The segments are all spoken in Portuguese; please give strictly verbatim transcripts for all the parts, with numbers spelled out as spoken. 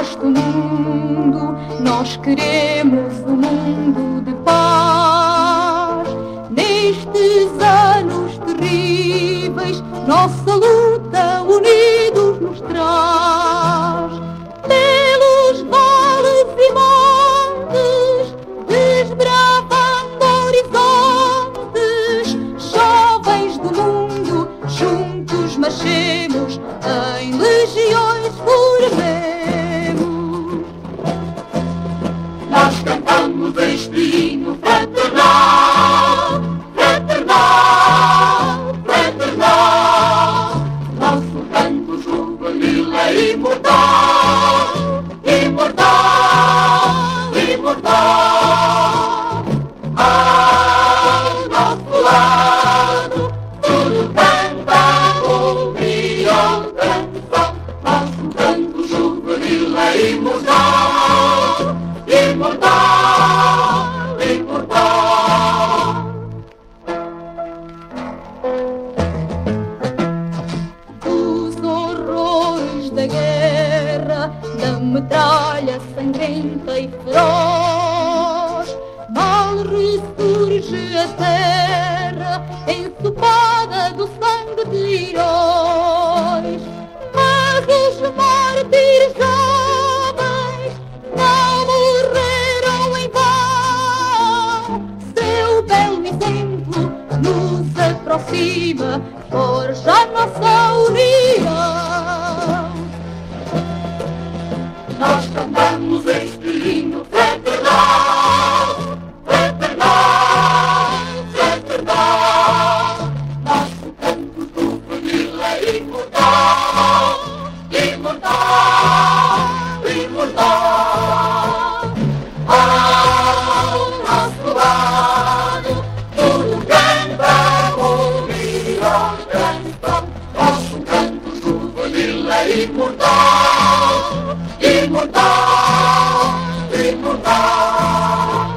nosso mundo, nós queremos um mundo de paz. Nestes anos terríveis, nossa luta unidos nos traz. Pelos vales e montes, desbravando horizontes, jovens do mundo, juntos marchemos, em legiões formemos. Nós cantamos este hino fraternal, fraternal, fraternal. Nosso canto juvenil é imortal, imortal, imortal. Ao nosso lado, tudo canta união, canção. Nosso canto juvenil é imortal, imortal, imortal. Os horrores da guerra, da metralha sangrenta e feroz, mal ressurge a terra, ensopada do sangue de heróis. Mas os mártires jovens não morreram em vão. Seu belo exemplo nos aproxima, forja a nossa união. Nós cantamos este hino fraternal, fraternal, fraternal. Nosso canto juvenil é imortal, imortal, imortal. Ao nosso lado, tudo canta união, canção. Nosso canto juvenil é imortal, imortal, imortal.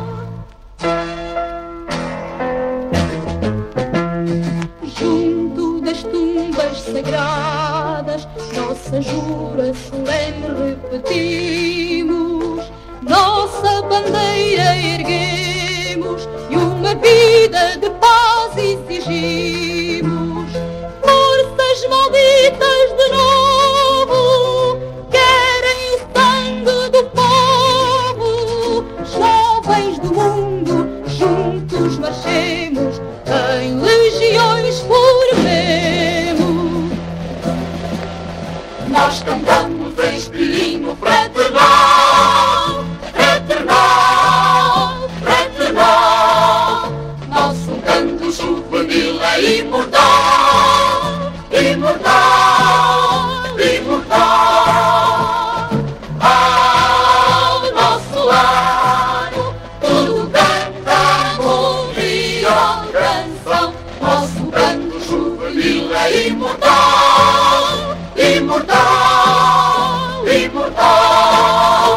Junto das tumbas sagradas, nossa jura solene repetimos, nossa bandeira erguemos e uma vida de paz exigimos. Forças malditas de novo querem o sangue do povo. Jovens do mundo, juntos marchemos, em legiões formemos. Nós cantamos este hino fraternal, fraternal, fraternal. Nosso canto juvenil é imortal, imortal, imortal. Ao nosso lado, tudo canta união, canção. Nosso canto juvenil é imortal, imortal, imortal.